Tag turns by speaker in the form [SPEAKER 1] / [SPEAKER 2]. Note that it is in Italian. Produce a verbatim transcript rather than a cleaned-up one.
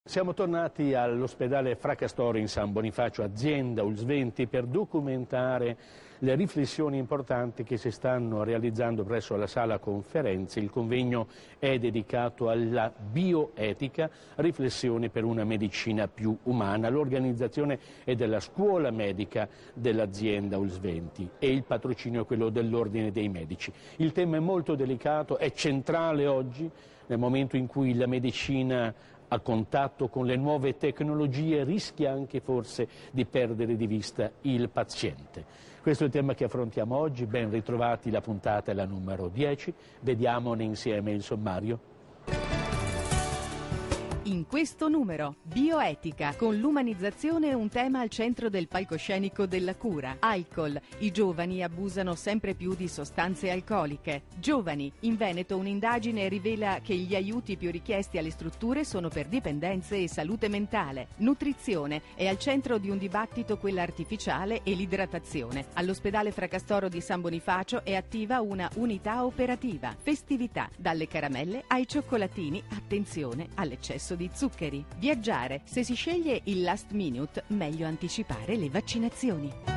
[SPEAKER 1] Siamo tornati all'ospedale Fracastoro in San Bonifacio, azienda U L S venti, per documentare le riflessioni importanti che si stanno realizzando presso la sala conferenze. Il convegno è dedicato alla bioetica, riflessioni per una medicina più umana. L'organizzazione è della scuola medica dell'azienda U L S venti e il patrocinio è quello dell'Ordine dei Medici. Il tema è molto delicato, è centrale oggi, nel momento in cui la medicina a contatto con le nuove tecnologie rischia anche forse di perdere di vista il paziente. Questo è il tema che affrontiamo oggi. Ben ritrovati, la puntata è la numero dieci. Vediamone insieme il sommario.
[SPEAKER 2] In questo numero, bioetica, con l'umanizzazione un tema al centro del palcoscenico della cura. Alcol, i giovani abusano sempre più di sostanze alcoliche. Giovani, in Veneto un'indagine rivela che gli aiuti più richiesti alle strutture sono per dipendenze e salute mentale. Nutrizione, è al centro di un dibattito quella artificiale e l'idratazione. All'ospedale Fracastoro di San Bonifacio è attiva una unità operativa. Festività, dalle caramelle ai cioccolatini, attenzione all'eccesso di zuccheri. Viaggiare, se si sceglie il last minute, meglio anticipare le vaccinazioni.